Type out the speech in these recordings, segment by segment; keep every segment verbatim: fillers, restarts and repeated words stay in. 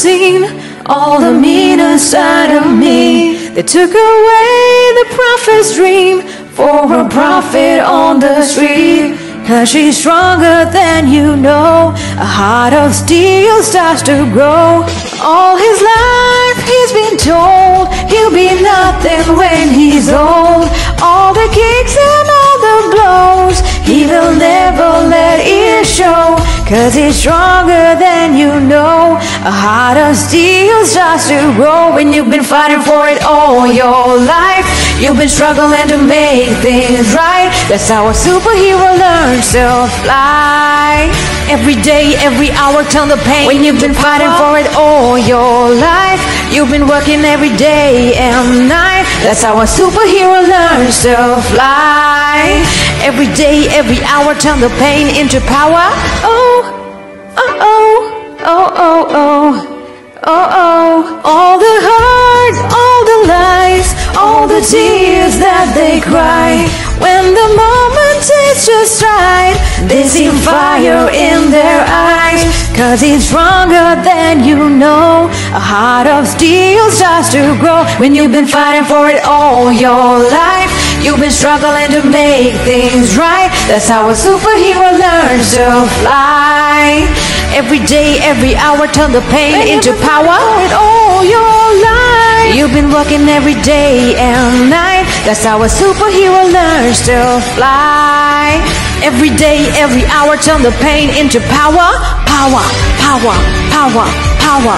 seen all the meaner side of me. They took away the prophet's dream for a prophet on the street. Cause she's stronger than you know. A heart of steel starts to grow. All his life he's been told he'll be nothing when he's old. All the kicks and all the blows he will never let it show. Cause he's stronger than you know. A heart of steel starts to grow. When you've been fighting for it all your life, you've been struggling to make things right. That's how a superhero learns to fly. Every day, every hour, turn the pain. When you've been fighting for it all your life, you've been working every day and night. That's how a superhero learns to fly. Every day, every hour, turn the pain into power. Oh, oh, oh, oh, oh, oh. Oh, oh, all the hurt, all the lies, all the tears that they cry. When the moment is just right, they see fire in their eyes. Cause he's stronger than you know. A heart of steel starts to grow. When you've been fighting for it all your life, you've been struggling to make things right. That's how a superhero learns to fly. Every day, every hour, turn the pain when into power. It all your life, you've been working every day and night. That's how a superhero learns to fly. Every day, every hour, turn the pain into power. Power, power, power, power.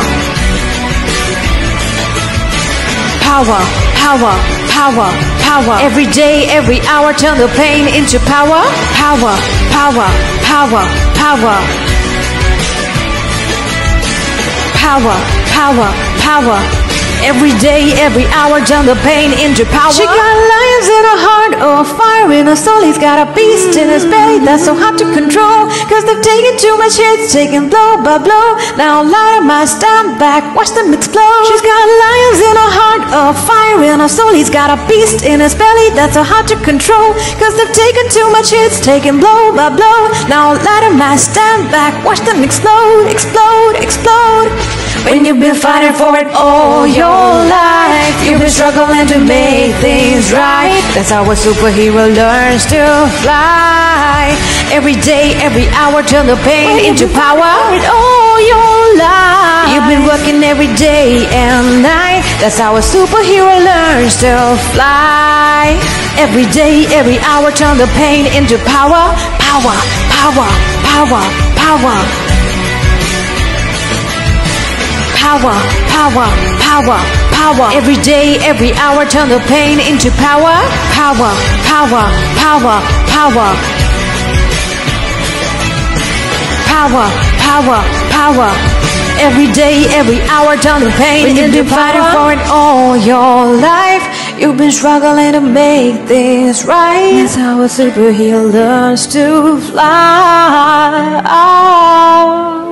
Power, power, power, power. Every day, every hour, turn the pain into power. Power, power, power, power. Power, power, power. Every day, every hour, turn the pain into power. She got lions in her heart, oh, fire in her soul. He's got a beast in his belly that's so hard to control. Cause they've taken too much hits, taking blow by blow. Now light of my stand back, watch them explode. She's got lions in her heart, oh, fire in her soul. He's got a beast in his belly that's so hard to control. Cause they've taken too much hits, taking blow by blow. Now light of my stand back, watch them explode, explode, explode. When you've been fighting for it all your life, you've been struggling to make things right. That's how a superhero learns to fly. Every day, every hour, turn the pain into power. It all your life, you've been working every day and night. That's how a superhero learns to fly. Every day, every hour, turn the pain into power. Power, power, power, power. Power, power, power, power. Every day, every hour, turn the pain into power. Power, power, power, power. Power, power, power. Every day, every hour, turn the pain when into power. Fighting for it all your life, you've been struggling to make things right. That's how a superhero learns to fly.